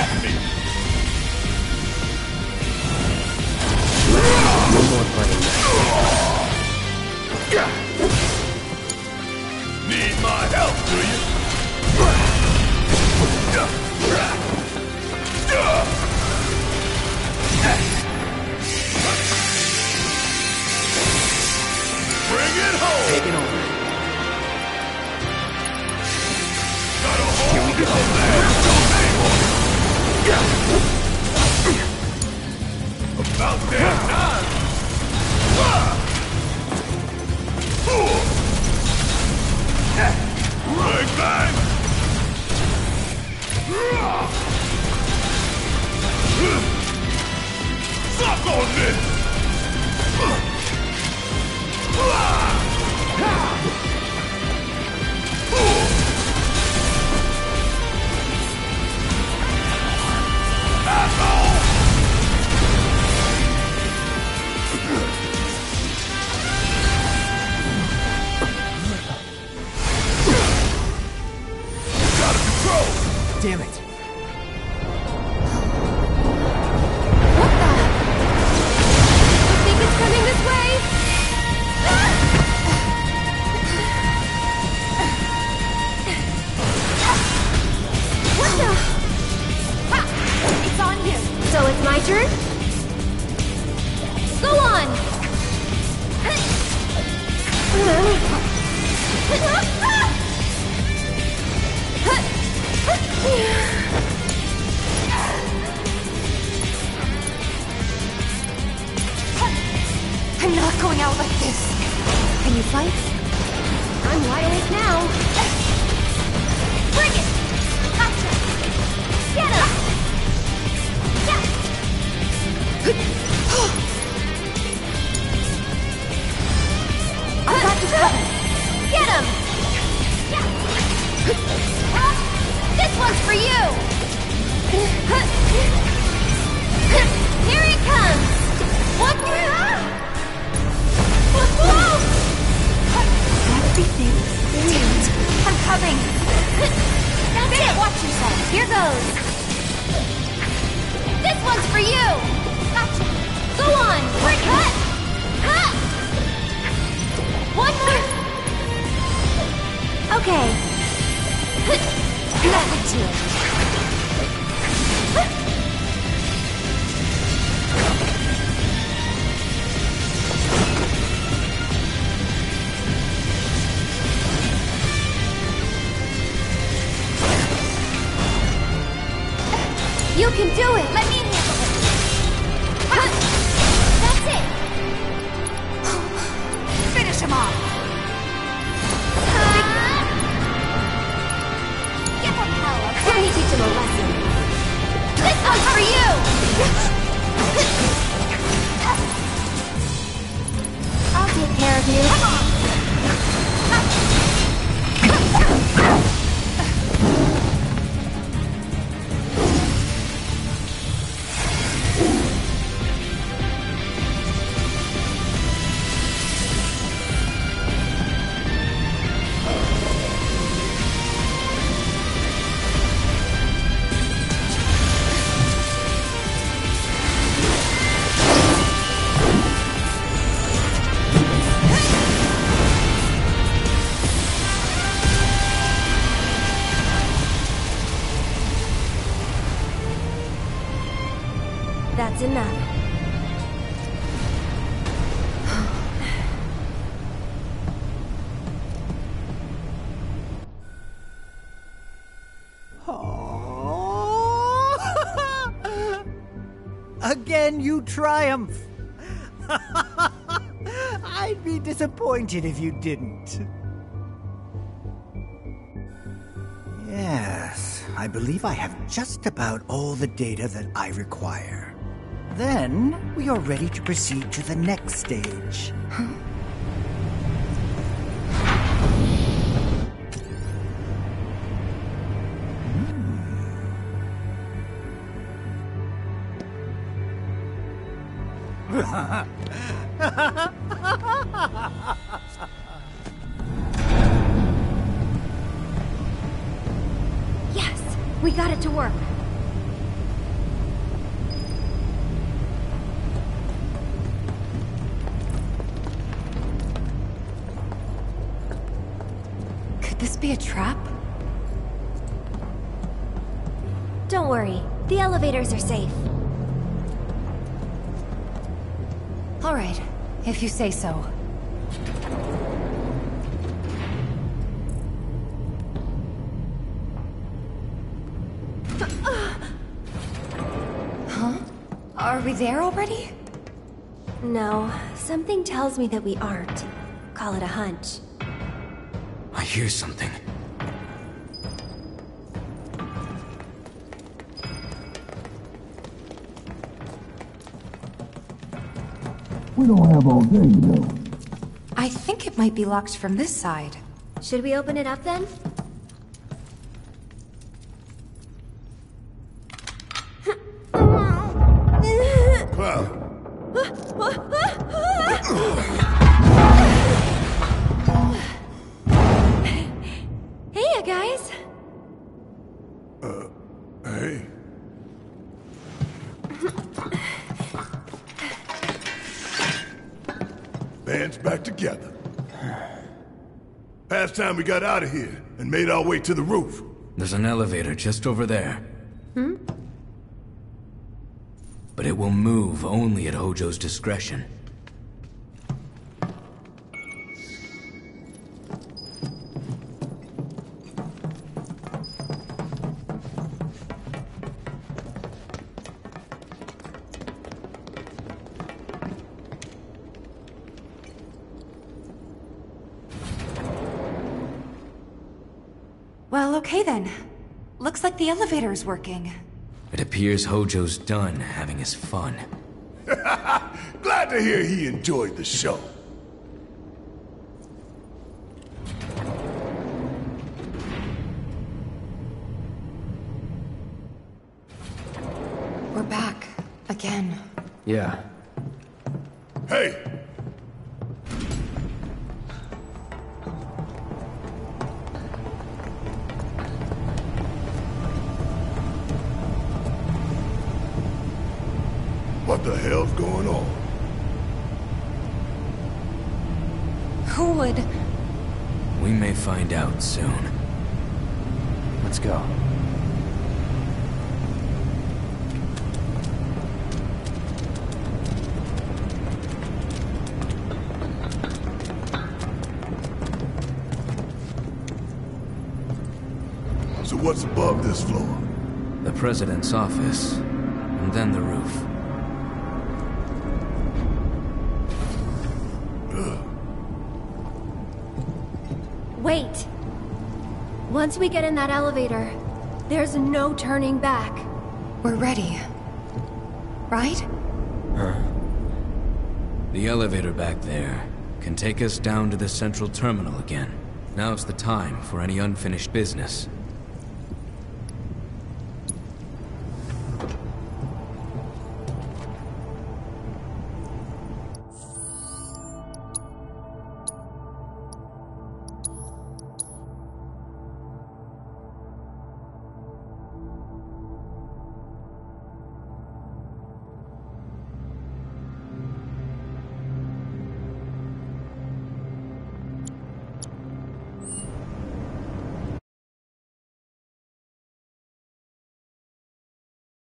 at me! No more playing that. Need my help, do you? Bring it home! Take it over. Got a Here hold we go. of that. About damn time! Bang, bang! Suck on this! Damn it. What the? You think it's coming this way? What the? Ha! It's on you. So it's my turn? Go on! I'm not going out like this. Can you fight? I'm wide awake now. Bring it! Gotcha! Get him! Yeah. I got you covered. Get him! Yeah. This one's for you! Here he comes! One more! Everything. Damn it! I'm coming! That's it! Watch yourself! Here goes! This one's for you! Gotcha! Go on! Break cut! Cut! One more! Okay. Nothing to it. You can do it! Let me handle it! That's it! Finish him off! Give him hell, okay? Let me teach him a lesson. This one's for you! I'll take care of you. Come on! That's enough. Again, you triumph! I'd be disappointed if you didn't. Yes, I believe I have just about all the data that I require. Then, we are ready to proceed to the next stage. Yes, we got it to work. be a trap? Don't worry, the elevators are safe. Alright, if you say so. Huh? Are we there already? No, something tells me that we aren't. Call it a hunch. I hear something. We don't have all day, you know. I think it might be locked from this side. Should we open it up then? Cloud. Hey, guys! Hey. Band's back together. Past time we got out of here and made our way to the roof. There's an elevator just over there. But it will move only at Hojo's discretion. Well, okay then. Looks like the elevator is working. It appears Hojo's done having his fun. Glad to hear he enjoyed the show. We're back. Again. Yeah. Hey! What the hell's going on? Who would... We may find out soon. Let's go. So what's above this floor? The President's office, and then the roof. Wait! Once we get in that elevator, there's no turning back. We're ready. Right? The elevator back there can take us down to the central terminal again. Now's the time for any unfinished business.